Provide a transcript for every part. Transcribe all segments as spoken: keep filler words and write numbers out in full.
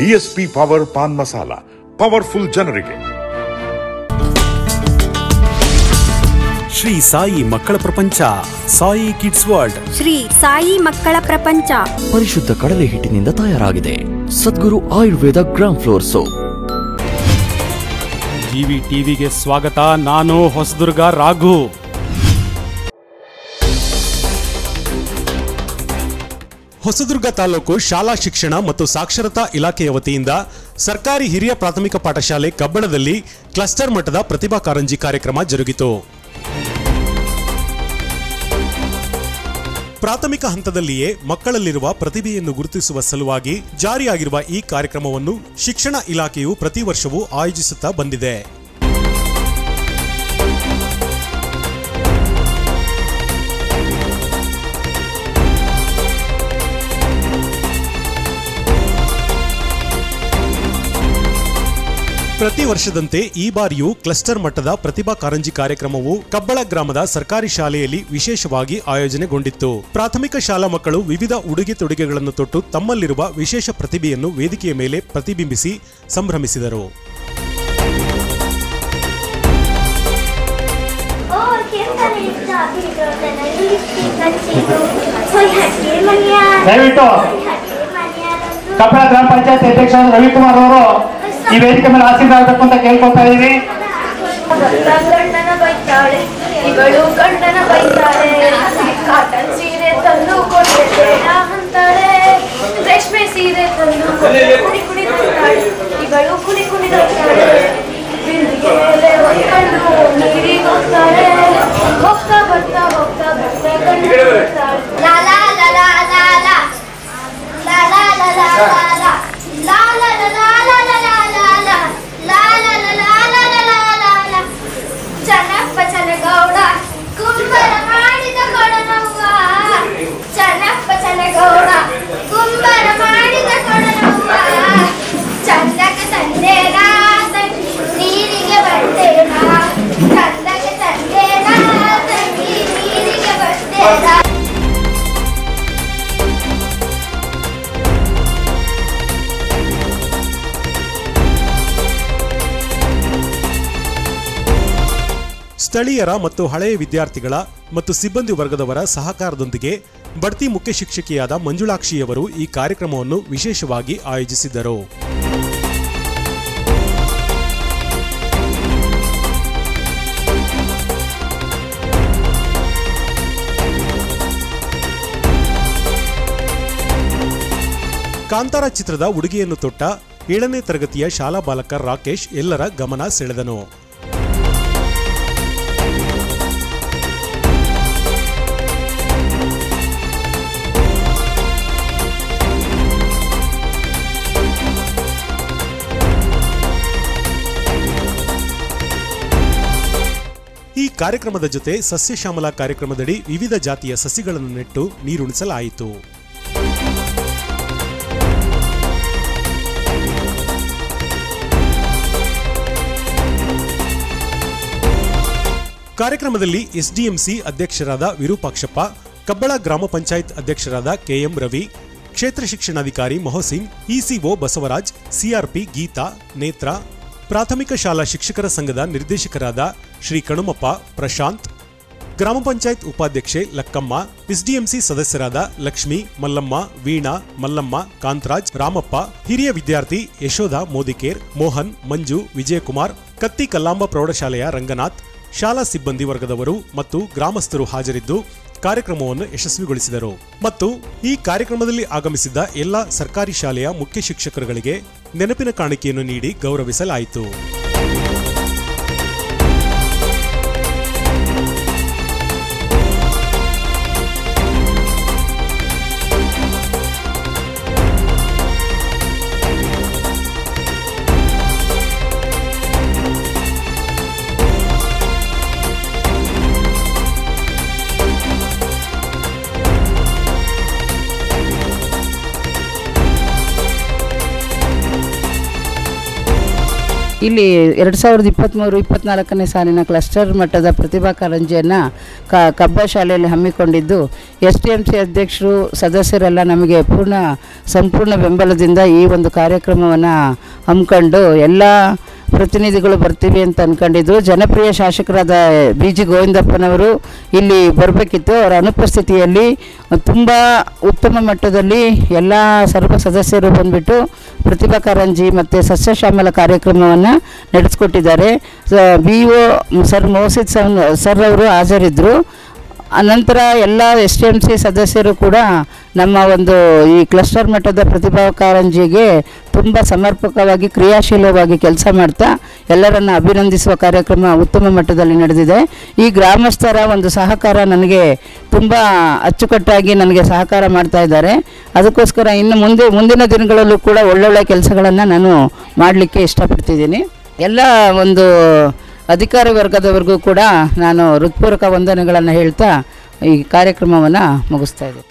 DSP power pan masala, powerful ಜನರಿಗೆ. ಶ್ರೀ ಸಾಯಿ ಮಕ್ಕಳ ಪ್ರಪಂಚ, ಸಾಯಿ ಕಿಡ್ಸ್ ವರ್ಲ್ಡ್. ಶ್ರೀ ಸಾಯಿ ಮಕ್ಕಳ ಪ್ರಪಂಚ ಪರಿಶುದ್ಧ ಕಡಲೆ ಹಿಟ್ಟಿನಿಂದ ತಯಾರಾಗಿದೆ. Sadguru Ayurveda gram flour soap. GV ಟಿವಿಗೆ ಸ್ವಾಗತ. ನಾನು ಹೊಸದುರ್ಗ ರಾಘು. ಹೊಸದುರ್ಗ ತಾಲೂಕು ಶಾಲಾ ಶಿಕ್ಷಣ ಮತ್ತು ಸಾಕ್ಷರತಾ ಇಲಾಖೆಯ ವತಿಯಿಂದ ಸರ್ಕಾರಿ ಹಿರಿಯ ಪ್ರಾಥಮಿಕ ಪಾಠಶಾಲೆ ಕಬ್ಬಣದಲ್ಲಿ ಕ್ಲಸ್ಟರ್ ಮಟ್ಟದ ಪ್ರತಿಭಾ ಕಾರಂಜಿ ಕಾರ್ಯಕ್ರಮ ಜರುಗಿತು. ಪ್ರಾಥಮಿಕ ಹಂತದಲ್ಲಿಯೇ ಮಕ್ಕಳಲ್ಲಿರುವ ಪ್ರತಿಭೆಯನ್ನು ಗುರುತಿಸುವ ಸಲುವಾಗಿ ಜಾರಿಯಾಗಿರುವ ಈ ಕಾರ್ಯಕ್ರಮವನ್ನು ಶಿಕ್ಷಣ ಇಲಾಖೆಯು ಪ್ರತಿ ವರ್ಷವೂ ಆಯೋಜಿಸುತ್ತಾ ಬಂದಿದೆ. ಪ್ರತಿ ವರ್ಷದಂತೆ ಈ ಬಾರಿಯೂ ಕ್ಲಸ್ಟರ್ ಮಟ್ಟದ ಪ್ರತಿಭಾ ಕಾರಂಜಿ ಕಾರ್ಯಕ್ರಮವು ಕಬ್ಬಳ ಗ್ರಾಮದ ಸರ್ಕಾರಿ ಶಾಲೆಯಲ್ಲಿ ವಿಶೇಷವಾಗಿ ಆಯೋಜನೆಗೊಂಡಿತ್ತು. ಪ್ರಾಥಮಿಕ ಶಾಲಾ ಮಕ್ಕಳು ವಿವಿಧ ಉಡುಗೆ ತೊಡುಗೆಗಳನ್ನು ತೊಟ್ಟು ತಮ್ಮಲ್ಲಿರುವ ವಿಶೇಷ ಪ್ರತಿಭೆಯನ್ನು ವೇದಿಕೆಯ ಮೇಲೆ ಪ್ರತಿಬಿಂಬಿಸಿ ಸಂಭ್ರಮಿಸಿದರು. ಕಬ್ಬಳ ಗ್ರಾಮ ಪಂಚಾಯತ್ ಅಧ್ಯಕ್ಷ ರವಿಕುಮಾರ್ ಅವರು ಈ ವೇದಿಕೆ ಮೇಲೆ ಆಸೀನರಾಗಬೇಕು ಅಂತ ಕೇಳ್ಕೊತಾ ಇದೀವಿ. ಗಂಡನ ಬೈತಾಳೆ, ಇವಳು ಗಂಡನ ಬೈತಾಳೆ, ಕಾಟನ್ ಸೀರೆ ತಂದು ಕೊಟ್ಟೆ ಬೇಡ ಅಂತಾಳೆ, ರೇಷ್ಮೆ ಸೀರೆ ತಂದು ಕುಣಿ ಕುಣಿ ಬರ್ತಾಳೆ, ಇವಳು ಕುಣಿ ಕುಣಿ ಬರ್ತಾಳೆ, ಬಿಂದಿಗೆ ಮೇಲೆ ಹೊತ್ಕೊಂಡು ನೀರಿಗೆ ಹೋಗ್ತಾಳೆ, ಹೋಗ್ತಾ ಬರ್ತಾ ಹೋಗ್ತಾ ಬರ್ತಾ ಗಂಡ ಬರ್ತಾಳೆ. ಲಾ ಲಾ ಲಾ ಲಾ ಲಾ ಲಾ ಲಾ ಲಾ ಲಾ ಲಾ ಲಾ ಲಾ ಲಾ ಚನ್ನಪ್ಪ ಚನ್ನಗೌಡ ಕುಂಬರ ಮಾಡಿದ ಕೊಡನವ್ವ, ಚನ್ನಪ್ಪ ಚನ್ನಗೌಡ ಕುಂಬರ ಮಾಡಿದ ಕೊಡನವ್ವ, ಚಂದಕ್ಕೆ ತಂದೇನ ನೀರಿಗೆ ಬರ್ತೇನ, ಚಂದಕ್ಕೆ ತಂದೇನ ನೀರಿಗೆ ಬರ್ತೇನ. ಸ್ಥಳೀಯರ ಮತ್ತು ಹಳೆಯ ವಿದ್ಯಾರ್ಥಿಗಳ ಮತ್ತು ಸಿಬ್ಬಂದಿ ವರ್ಗದವರ ಸಹಕಾರದೊಂದಿಗೆ ಬಡ್ತಿ ಮುಖ್ಯ ಶಿಕ್ಷಕಿಯಾದ ಮಂಜುಳಾಕ್ಷಿಯವರು ಈ ಕಾರ್ಯಕ್ರಮವನ್ನು ವಿಶೇಷವಾಗಿ ಆಯೋಜಿಸಿದ್ದರು. ಕಾಂತಾರ ಚಿತ್ರದ ಉಡುಗೆಯನ್ನು ತೊಟ್ಟ ಏಳನೇ ತರಗತಿಯ ಶಾಲಾ ಬಾಲಕ ರಾಕೇಶ್ ಎಲ್ಲರ ಗಮನ ಸೆಳೆದನು. ಈ ಕಾರ್ಯಕ್ರಮದ ಜೊತೆ ಸಸ್ಯ ಶ್ಯಾಮಲ ಕಾರ್ಯಕ್ರಮದಡಿ ವಿವಿಧ ಜಾತಿಯ ಸಸಿಗಳನ್ನು ನೆಟ್ಟು ನೀರುಣಿಸಲಾಯಿತು. ಕಾರ್ಯಕ್ರಮದಲ್ಲಿ ಎಸ್ಡಿಎಂಸಿ ಅಧ್ಯಕ್ಷರಾದ ವಿರೂಪಾಕ್ಷಪ್ಪ, ಕಬ್ಬಳ ಗ್ರಾಮ ಪಂಚಾಯತ್ ಅಧ್ಯಕ್ಷರಾದ ಕೆಎಂ ರವಿ, ಕ್ಷೇತ್ರ ಶಿಕ್ಷಣಾಧಿಕಾರಿ ಮೊಹಸಿನ್, ಇಸಿಒ ಬಸವರಾಜ್, ಸಿಆರ್ಪಿ ಗೀತಾ, ನೇತ್ರ, ಪ್ರಾಥಮಿಕ ಶಾಲಾ ಶಿಕ್ಷಕರ ಸಂಘದ ನಿರ್ದೇಶಕರಾದ ಶ್ರೀ ಕಣುಮಪ್ಪ, ಪ್ರಶಾಂತ್, ಗ್ರಾಮ ಪಂಚಾಯತ್ ಉಪಾಧ್ಯಕ್ಷೆ ಲಕ್ಕಮ್ಮ, ಎಸ್ಡಿಎಂಸಿ ಸದಸ್ಯರಾದ ಲಕ್ಷ್ಮಿ, ಮಲ್ಲಮ್ಮ, ವೀಣಾ, ಮಲ್ಲಮ್ಮ, ಕಾಂತರಾಜ್, ರಾಮಪ್ಪ, ಹಿರಿಯ ವಿದ್ಯಾರ್ಥಿ ಯಶೋಧ ಮೋದಿಕೇರ್, ಮೋಹನ್, ಮಂಜು, ವಿಜಯಕುಮಾರ್, ಕತ್ತಿ ಕಲ್ಲಾಂಬ ಪ್ರೌಢಶಾಲೆಯ ರಂಗನಾಥ್, ಶಾಲಾ ಸಿಬ್ಬಂದಿ ವರ್ಗದವರು ಮತ್ತು ಗ್ರಾಮಸ್ಥರು ಹಾಜರಿದ್ದು ಕಾರ್ಯಕ್ರಮವನ್ನು ಯಶಸ್ವಿಗೊಳಿಸಿದರು. ಮತ್ತು ಈ ಕಾರ್ಯಕ್ರಮದಲ್ಲಿ ಆಗಮಿಸಿದ್ದ ಎಲ್ಲ ಸರ್ಕಾರಿ ಶಾಲೆಯ ಮುಖ್ಯ ಶಿಕ್ಷಕರುಗಳಿಗೆ ನೆನಪಿನ ಕಾಣಿಕೆಯನ್ನು ನೀಡಿ ಗೌರವಿಸಲಾಯಿತು. ಇಲ್ಲಿ ಎರಡು ಸಾವಿರದ ಇಪ್ಪತ್ತ್ಮೂರು ಇಪ್ಪತ್ತ್ನಾಲ್ಕನೇ ಸಾಲಿನ ಕ್ಲಸ್ಟರ್ ಮಟ್ಟದ ಪ್ರತಿಭಾ ಕಾರಂಜಿಯನ್ನು ಕ ಕಬ್ಬ ಶಾಲೆಯಲ್ಲಿ ಹಮ್ಮಿಕೊಂಡಿದ್ದು ಎಸ್ ಟಿ ಎಮ್ ಸಿ ಅಧ್ಯಕ್ಷರು ಸದಸ್ಯರೆಲ್ಲ ನಮಗೆ ಪೂರ್ಣ ಸಂಪೂರ್ಣ ಬೆಂಬಲದಿಂದ ಈ ಒಂದು ಕಾರ್ಯಕ್ರಮವನ್ನು ಹಮ್ಮಿಕೊಂಡು ಎಲ್ಲ ಪ್ರತಿನಿಧಿಗಳು ಬರ್ತೀವಿ ಅಂತ ಅಂದ್ಕೊಂಡಿದ್ದು. ಜನಪ್ರಿಯ ಶಾಸಕರಾದ ಬಿ ಜಿ ಗೋವಿಂದಪ್ಪನವರು ಇಲ್ಲಿ ಬರಬೇಕಿತ್ತು. ಅವರ ಅನುಪಸ್ಥಿತಿಯಲ್ಲಿ ತುಂಬ ಉತ್ತಮ ಮಟ್ಟದಲ್ಲಿ ಎಲ್ಲ ಸರ್ವ ಸದಸ್ಯರು ಬಂದುಬಿಟ್ಟು ಪ್ರತಿಭಾ ಕಾರಂಜಿ ಮತ್ತು ಸಸ್ಯಶ್ಯಾಮಲ ಕಾರ್ಯಕ್ರಮವನ್ನು ನಡೆಸಿಕೊಟ್ಟಿದ್ದಾರೆ. B O sir Mosid sir sir ಅವರು ಹಾಜರಿದ್ದರು. ಅನಂತರ ಎಲ್ಲ ಎಸ್ ಟಿ ಎಮ್ ಸಿ ಸದಸ್ಯರು ಕೂಡ ನಮ್ಮ ಒಂದು ಈ ಕ್ಲಸ್ಟರ್ ಮಟ್ಟದ ಪ್ರತಿಭಾ ಕಾರಂಜಿಗೆ ತುಂಬ ಸಮರ್ಪಕವಾಗಿ ಕ್ರಿಯಾಶೀಲವಾಗಿ ಕೆಲಸ ಮಾಡ್ತಾ ಎಲ್ಲರನ್ನು ಅಭಿನಂದಿಸುವ ಕಾರ್ಯಕ್ರಮ ಉತ್ತಮ ಮಟ್ಟದಲ್ಲಿ ನಡೆದಿದೆ. ಈ ಗ್ರಾಮಸ್ಥರ ಒಂದು ಸಹಕಾರ ನನಗೆ ತುಂಬ ಅಚ್ಚುಕಟ್ಟಾಗಿ ನನಗೆ ಸಹಕಾರ ಮಾಡ್ತಾ ಇದ್ದಾರೆ. ಅದಕ್ಕೋಸ್ಕರ ಇನ್ನು ಮುಂದೆ ಮುಂದಿನ ದಿನಗಳಲ್ಲೂ ಕೂಡ ಒಳ್ಳೊಳ್ಳೆ ಕೆಲಸಗಳನ್ನು ನಾನು ಮಾಡಲಿಕ್ಕೆ ಇಷ್ಟಪಡ್ತಿದ್ದೀನಿ. ಎಲ್ಲ ಒಂದು ಅಧಿಕಾರಿ ವರ್ಗದವರೆಗೂ ಕೂಡ ನಾನು ಹೃತ್ಪೂರ್ವಕ ವಂದನೆಗಳನ್ನು ಹೇಳ್ತಾ ಈ ಕಾರ್ಯಕ್ರಮವನ್ನು ಮುಗಿಸ್ತಾ ಇದ್ದೀನಿ.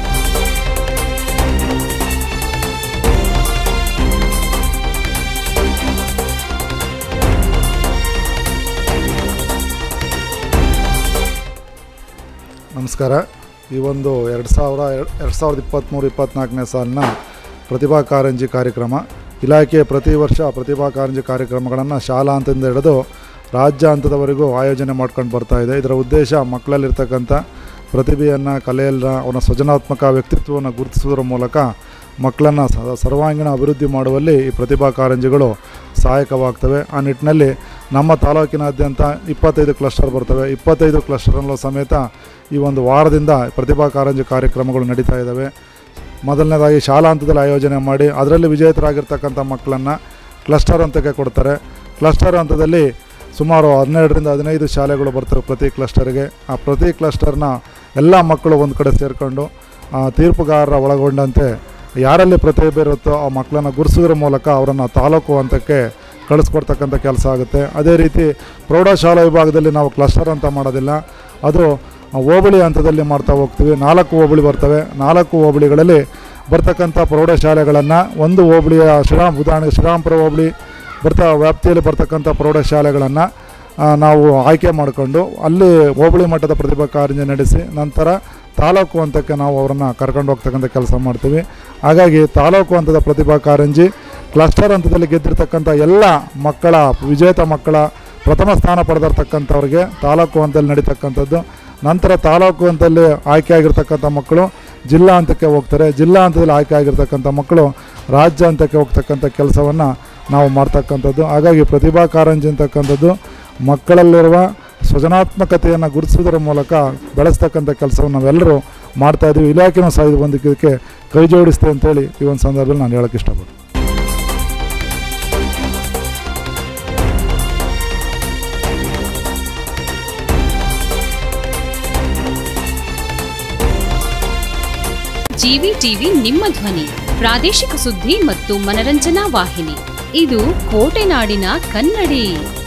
ನಮಸ್ಕಾರ. ಈ ಒಂದು ಎರಡು ಸಾವಿರ ಎರಡು ಸಾವಿರದ ಇಪ್ಪತ್ತ್ಮೂರು ಇಪ್ಪತ್ತ್ನಾಲ್ಕನೇ ಸಾಲಿನ ಪ್ರತಿಭಾ ಕಾರಂಜಿ ಕಾರ್ಯಕ್ರಮ ಇಲಾಖೆ ಪ್ರತಿ ವರ್ಷ ಪ್ರತಿಭಾ ಕಾರಂಜಿ ಕಾರ್ಯಕ್ರಮಗಳನ್ನು ಶಾಲಾ ಹಂತದಿಂದ ಹಿಡಿದು ರಾಜ್ಯ ಹಂತದವರೆಗೂ ಆಯೋಜನೆ ಮಾಡ್ಕೊಂಡು ಬರ್ತಾ ಇದೆ. ಇದರ ಉದ್ದೇಶ ಮಕ್ಕಳಲ್ಲಿರ್ತಕ್ಕಂಥ ಪ್ರತಿಭೆಯನ್ನು, ಕಲೆಯನ್ನು, ಅವನ ಸೃಜನಾತ್ಮಕ ವ್ಯಕ್ತಿತ್ವವನ್ನು ಗುರುತಿಸುವುದರ ಮೂಲಕ ಮಕ್ಕಳನ್ನು ಸರ್ವಾಂಗೀಣ ಅಭಿವೃದ್ಧಿ ಮಾಡುವಲ್ಲಿ ಈ ಪ್ರತಿಭಾ ಕಾರಂಜಿಗಳು ಸಹಾಯಕವಾಗ್ತವೆ. ಆ ನಿಟ್ಟಿನಲ್ಲಿ ನಮ್ಮ ತಾಲೂಕಿನಾದ್ಯಂತ ಇಪ್ಪತ್ತೈದು ಕ್ಲಸ್ಟರ್ ಬರ್ತವೆ. ಇಪ್ಪತ್ತೈದು ಕ್ಲಸ್ಟರ್ನಲ್ಲೂ ಸಮೇತ ಈ ಒಂದು ವಾರದಿಂದ ಪ್ರತಿಭಾ ಕಾರಂಜಿ ಕಾರ್ಯಕ್ರಮಗಳು ನಡೀತಾ ಇದ್ದಾವೆ. ಮೊದಲನೇದಾಗಿ ಶಾಲಾ ಹಂತದಲ್ಲಿ ಆಯೋಜನೆ ಮಾಡಿ ಅದರಲ್ಲಿ ವಿಜೇತರಾಗಿರ್ತಕ್ಕಂಥ ಮಕ್ಕಳನ್ನು ಕ್ಲಸ್ಟರ್ ಹಂತಕ್ಕೆ ಕೊಡ್ತಾರೆ. ಕ್ಲಸ್ಟರ್ ಹಂತದಲ್ಲಿ ಸುಮಾರು ಹನ್ನೆರಡರಿಂದ ಹದಿನೈದು ಶಾಲೆಗಳು ಬರ್ತವೆ ಪ್ರತಿ ಕ್ಲಸ್ಟರ್ಗೆ. ಆ ಪ್ರತಿ ಕ್ಲಸ್ಟರ್ನ ಎಲ್ಲ ಮಕ್ಕಳು ಒಂದು ಕಡೆ ಸೇರಿಕೊಂಡು ತೀರ್ಪುಗಾರರ ಒಳಗೊಂಡಂತೆ ಯಾರಲ್ಲಿ ಪ್ರತಿಭೆ ಇರುತ್ತೋ ಆ ಮಕ್ಕಳನ್ನು ಗುರುತಿಸೋದ್ರ ಮೂಲಕ ಅವರನ್ನು ತಾಲೂಕು ಹಂತಕ್ಕೆ ಕಳಿಸ್ಕೊಡ್ತಕ್ಕಂಥ ಕೆಲಸ ಆಗುತ್ತೆ. ಅದೇ ರೀತಿ ಪ್ರೌಢಶಾಲಾ ವಿಭಾಗದಲ್ಲಿ ನಾವು ಕ್ಲಸ್ಟರ್ ಅಂತ ಮಾಡೋದಿಲ್ಲ, ಅದು ಹೋಬಳಿ ಹಂತದಲ್ಲಿ ಮಾಡ್ತಾ ಹೋಗ್ತೀವಿ. ನಾಲ್ಕು ಹೋಬಳಿ ಬರ್ತವೆ. ನಾಲ್ಕು ಹೋಬಳಿಗಳಲ್ಲಿ ಬರ್ತಕ್ಕಂಥ ಪ್ರೌಢಶಾಲೆಗಳನ್ನು ಒಂದು ಹೋಬಳಿಯ ಶ್ರೀರಾಮ್ ಉದಾಹರಣೆಗೆ ಶ್ರೀರಾಮ್ಪುರ ಹೋಬಳಿ ಬರ್ತಾ ವ್ಯಾಪ್ತಿಯಲ್ಲಿ ಬರ್ತಕ್ಕಂಥ ಪ್ರೌಢಶಾಲೆಗಳನ್ನು ನಾವು ಆಯ್ಕೆ ಮಾಡಿಕೊಂಡು ಅಲ್ಲಿ ಹೋಬಳಿ ಮಟ್ಟದ ಪ್ರತಿಭಾ ಕಾರಂಜಿ ನಡೆಸಿ ನಂತರ ತಾಲೂಕು ಹಂತಕ್ಕೆ ನಾವು ಅವರನ್ನು ಕರ್ಕೊಂಡು ಹೋಗ್ತಕ್ಕಂಥ ಕೆಲಸ ಮಾಡ್ತೀವಿ. ಹಾಗಾಗಿ ತಾಲೂಕು ಹಂತದ ಪ್ರತಿಭಾ ಕಾರಂಜಿ ಕ್ಲಸ್ಟರ್ ಹಂತದಲ್ಲಿ ಗೆದ್ದಿರ್ತಕ್ಕಂಥ ಎಲ್ಲ ಮಕ್ಕಳ ವಿಜೇತ ಮಕ್ಕಳ ಪ್ರಥಮ ಸ್ಥಾನ ಪಡೆದಿರ್ತಕ್ಕಂಥವ್ರಿಗೆ ತಾಲೂಕು ಹಂತದಲ್ಲಿ ನಡೀತಕ್ಕಂಥದ್ದು. ನಂತರ ತಾಲೂಕು ಹಂತದಲ್ಲಿ ಆಯ್ಕೆ ಆಗಿರ್ತಕ್ಕಂಥ ಮಕ್ಕಳು ಜಿಲ್ಲಾ ಹಂತಕ್ಕೆ ಹೋಗ್ತಾರೆ. ಜಿಲ್ಲಾ ಹಂತದಲ್ಲಿ ಆಯ್ಕೆ ಆಗಿರ್ತಕ್ಕಂಥ ಮಕ್ಕಳು ರಾಜ್ಯ ಹಂತಕ್ಕೆ ಹೋಗ್ತಕ್ಕಂಥ ಕೆಲಸವನ್ನು ನಾವು ಮಾಡ್ತಕ್ಕಂಥದ್ದು. ಹಾಗಾಗಿ ಪ್ರತಿಭಾ ಕಾರಂಜಿ ಅಂತಕ್ಕಂಥದ್ದು ಮಕ್ಕಳಲ್ಲಿರುವ ಸೃಜನಾತ್ಮಕತೆಯನ್ನು ಗುರುತಿಸೋದ್ರ ಮೂಲಕ ಬೆಳೆಸ್ತಕ್ಕಂಥ ಕೆಲಸವನ್ನು ನಾವೆಲ್ಲರೂ ಮಾಡ್ತಾಯಿದ್ದೀವಿ. ಇಲಾಖೆನೂ ಸಹ ಇದು ಬಂದಿದ್ದಕ್ಕೆ ಕೈ ಜೋಡಿಸ್ತೇವೆ ಅಂತೇಳಿ ಈ ಒಂದು ಸಂದರ್ಭದಲ್ಲಿ ನಾನು ಹೇಳೋಕ್ಕೆ ಇಷ್ಟಪಡ್ತೀನಿ. ಜಿವಿ ಟಿವಿ ನಿಮ್ಮ ಧ್ವನಿ, ಪ್ರಾದೇಶಿಕ ಸುದ್ದಿ ಮತ್ತು ಮನರಂಜನಾ ವಾಹಿನಿ. ಇದು ಕೋಟೆನಾಡಿನ ಕನ್ನಡಿ.